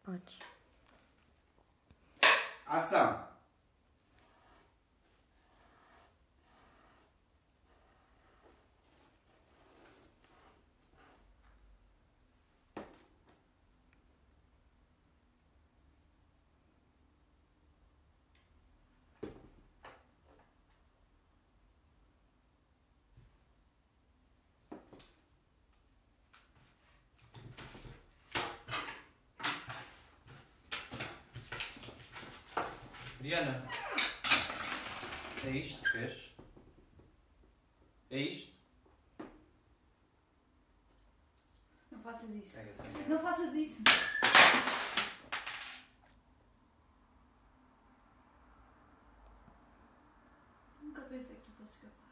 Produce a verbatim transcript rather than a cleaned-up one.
Podes. Ação! Diana, é isto que queres? É isto? Não faças isso. Pega assim. Não faças isso. Nunca pensei que tu fosses capaz.